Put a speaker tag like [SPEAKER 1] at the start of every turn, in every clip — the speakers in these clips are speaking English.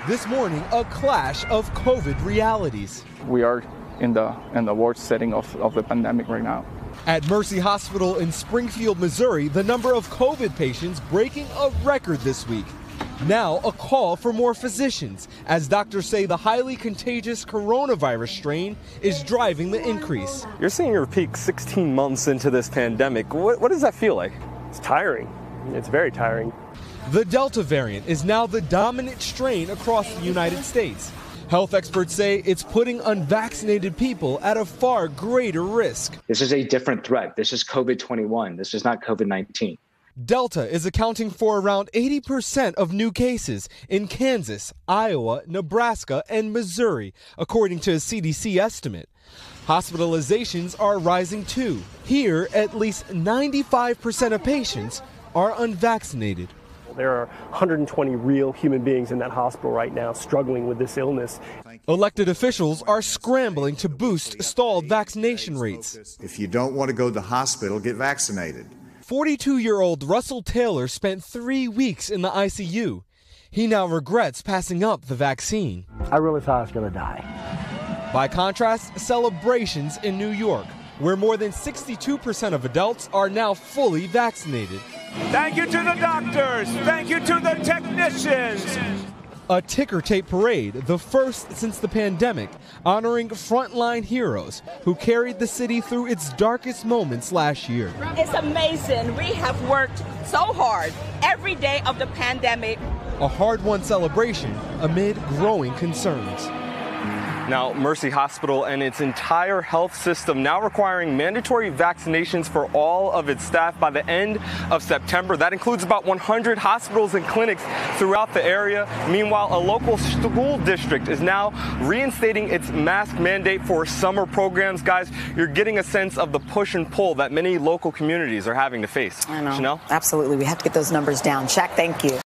[SPEAKER 1] This morning, a clash of COVID realities.
[SPEAKER 2] We are in the worst setting of the pandemic right now.
[SPEAKER 1] At Mercy Hospital in Springfield, Missouri, the number of COVID patients breaking a record this week. Now a call for more physicians, as doctors say the highly contagious coronavirus strain is driving the increase.
[SPEAKER 3] You're seeing your peak 16 months into this pandemic. What does that feel like?
[SPEAKER 4] It's tiring. It's very tiring.
[SPEAKER 1] The Delta variant is now the dominant strain across the United States. Health experts say it's putting unvaccinated people at a far greater risk.
[SPEAKER 5] This is a different threat. This is COVID-21. This is not COVID-19.
[SPEAKER 1] Delta is accounting for around 80% of new cases in Kansas, Iowa, Nebraska, and Missouri, according to a CDC estimate. Hospitalizations are rising too. Here, at least 95% of patients are unvaccinated.
[SPEAKER 4] There are 120 real human beings in that hospital right now struggling with this illness.
[SPEAKER 1] Elected officials are scrambling to boost stalled vaccination rates.
[SPEAKER 6] If you don't want to go to the hospital, get vaccinated.
[SPEAKER 1] 42-year-old Russell Taylor spent 3 weeks in the ICU. He now regrets passing up the vaccine.
[SPEAKER 7] I really thought I was going to die.
[SPEAKER 1] By contrast, celebrations in New York, where more than 62% of adults are now fully vaccinated.
[SPEAKER 8] Thank you to the doctors. Thank you to the technicians.
[SPEAKER 1] A ticker tape parade, the first since the pandemic, honoring frontline heroes who carried the city through its darkest moments last year.
[SPEAKER 9] It's amazing. We have worked so hard every day of the pandemic.
[SPEAKER 1] A hard-won celebration amid growing concerns.
[SPEAKER 3] Now, Mercy Hospital and its entire health system now requiring mandatory vaccinations for all of its staff by the end of September. That includes about 100 hospitals and clinics throughout the area. Meanwhile, a local school district is now reinstating its mask mandate for summer programs. Guys, you're getting a sense of the push and pull that many local communities are having to face.
[SPEAKER 10] I know.
[SPEAKER 3] Chanel?
[SPEAKER 10] Absolutely. We have to get those numbers down. Shaq, thank you.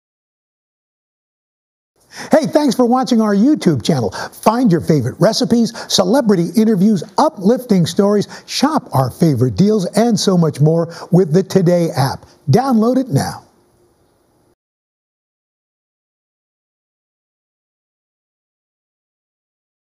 [SPEAKER 11] Hey, thanks for watching our YouTube channel. Find your favorite recipes, celebrity interviews, uplifting stories, shop our favorite deals, and so much more with the Today app. Download it now.